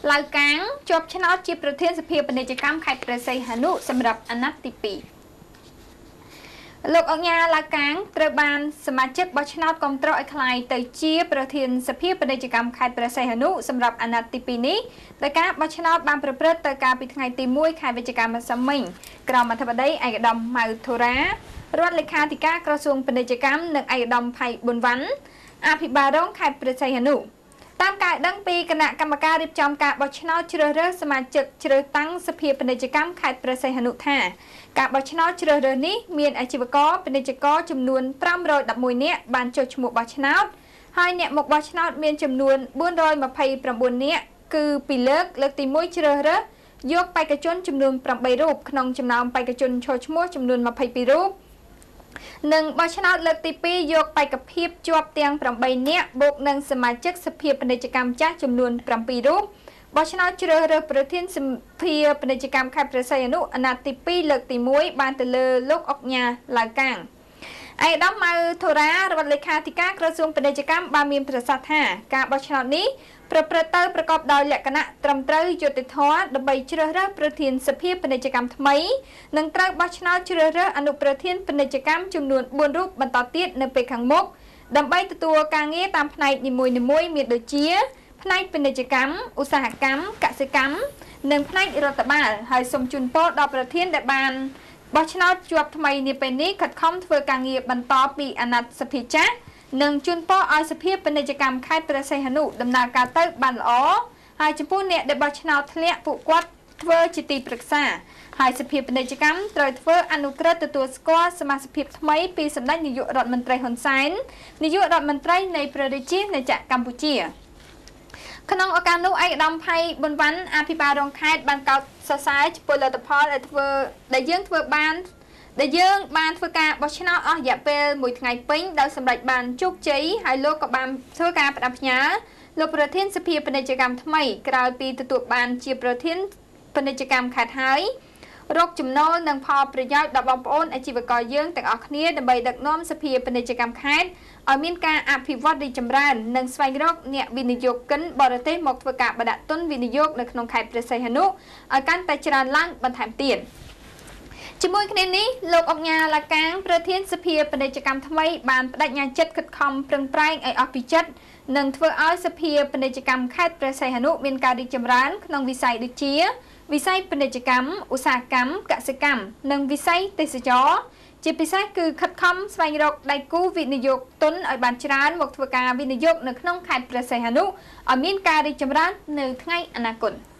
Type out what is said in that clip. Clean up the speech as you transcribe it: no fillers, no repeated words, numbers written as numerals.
ឡៅកាំងជាប់ឆ្នោតជាប្រធានសភាពាណិជ្ជកម្មខេត្តព្រះសីហនុសម្រាប់អាណត្តិទី2លោកអង្ញាឡាកាំងត្រូវបានសមាជិកបោះឆ្នោតគ្រប់គ្រងឲ្យក្លាយទៅជាប្រធានសភាពាណិជ្ជកម្មខេត្តព្រះសីហនុសម្រាប់អាណត្តិទី2នេះដោយការបោះឆ្នោតបានប្រព្រឹត្តទៅកាលពីថ្ងៃទី1ខែវិច្ឆិកាម្សិលមិញក្រមអធិបតីឯកឧត្តមម៉ៅធូរ៉ារដ្ឋលេខាធិការក្រសួងពាណិជ្ជកម្មនិងឯកឧត្តមផៃប៊ុនវ៉ាន់អភិបាលរងខេត្តព្រះសីហនុតាមការដឹងពីគណៈកម្មការរៀបចំការបោះឆ្នោតជ្រើសរើសសមាជិកជ្រើសតាំងសភាពាណិជ្ជកម្មខេត្តព្រះសីហនុថាការបោះឆ្នោតជ្រើសរើសនេះមានអាជីវករពាណិជ្ជករចំនួន511នាក់បានចុះឈ្មោះបោះឆ្នោតហើយអ្នកមកបោះឆ្នោតមានចំនួន429នាក់គឺពីលើកទី1ជ្រើសរើសយកបេក្ខជនចំនួន8រូបក្នុងចំណោមបេក្ខជនចូលឈ្មោះចំនួន22រូបនិងបោះឆ្នោតលើកទី2យកបេក្ខភាពជាប់ទាំង8នាក់បូកនឹងសមាជិកសភាពាណិជ្ជកម្មចាស់ចំនួន7រូបបោះឆ្នោតជ្រើសរើសប្រធានសភាពាណិជ្ជកម្មខេត្តព្រះសីហនុអាណត្តិទី2លើកទី1បានទៅលើលោកអុកញ៉ាឡាវកាំងឯកឧត្តមម៉ៅធូរ៉ារដ្ឋលេខាធិការក្រសួងពាណិជ្ជកម្មបានមានប្រសាសន៍ថាការបោះឆ្នោតនេះប្រព្រឹត្តទៅប្រកបដោយលក្ខណៈត្រឹមត្រូវយុត្តិធម៌ដើម្បីជ្រើសរើសប្រធានសភាពាណិជ្ជកម្មថ្មីនិងត្រូវបោះឆ្នោតជ្រើសរើសអនុប្រធានពាណិជ្ជកម្មចំនួន4រូបបន្តទៀតនៅពេលខាងមុខដើម្បីទទួលការងារតាមផ្នែកនីមួយៗមានដូចជាផ្នែកពាណិជ្ជកម្មឧស្សាហកម្មកសិកម្មនិងផ្នែករដ្ឋបាលហើយសូមជូនពរដល់ប្រធានដែលបានបោះឆ្នោតជាប់ថ្មីនាពេលនេះខិតខំធ្វើការងារបន្តពីអាណត្តិសភាចាស់និងជូនពរឲ្យសភាពាណិជ្ជកម្មខេត្តព្រះសីហនុដំណើរការទៅបានល្អហើយចំពោះអ្នកដែលបោះឆ្នោតធ្លាក់ពួកគាត់ធ្វើជាទីប្រឹក្សាហើយសភាពាណិជ្ជកម្មត្រូវធ្វើអនុក្រឹត្យទទួលស្គាល់សមាជិកថ្មីពីសម្ដេចនាយករដ្ឋមន្ត្រីហ៊ុនសែននាយករដ្ឋមន្ត្រីនៃព្រះរាជាណាចក្រកម្ពុជាក្នុងឱកាសនោះឯកឧត្តមផៃប៊ុនវ៉ាន់អភិបាលរងខេត្តបានកោតសរសើរចំពោះលទ្ធផលដែលយើងបានធ្វើការបោះឆ្នោតអស់រយៈពេល1ថ្ងៃពេញដោយសម្រេចបានជោគជ័យហើយលោកក៏បានធ្វើការផ្ដាំផ្ញើលោកប្រធានសភាពាណិជ្ជកម្មថ្មីក្រោយពីទទួលបានជាប្រធានពាណិជ្ជកម្មខេត្តហើយរកចំណូលនិងផលប្រយោជន៍ដល់បងប្អូនអាជីវករយើងទាំងអស់គ្នាដើម្បីដឹកនាំសភាពាណិជ្ជកម្មខេត្តឲ្យមានការអភិវឌ្ឍរីកចម្រើននិងស្វែងរកអ្នកវិនិយោគិនបរទេសមកធ្វើការបណ្ដាក់ទុនវិនិយោគនៅក្នុងខេត្តព្រះសីហនុឲ្យកាន់តែច្រើនឡើងបន្ថែមទៀតជាមួយគ្នានេះលោកអុកញ៉ាឡាកាំងប្រធានសភាពាណិជ្ជកម្មថ្មីបានបដិញ្ញាចិត្តខិតខំប្រឹងប្រែងឲ្យអស់ពីចិត្តនិងធ្វើឲ្យសភាពាណិជ្ជកម្មខេត្តព្រះសីហនុមានការរីកចម្រើនក្នុងវិស័យដូចជាវិស័យពាណិជ្ជកម្មឧស្សាហកម្មកសិកម្មនិងវិស័យទេសចរណ៍ជាពិសេសគឺខិតខំស្វែងរកដៃគូវិនិយោគទុនឲ្យបានច្រើនមកធ្វើការវិនិយោគនៅក្នុងខេត្តព្រះសីហនុឲ្យមានការរីកចម្រើននៅថ្ងៃអនាគត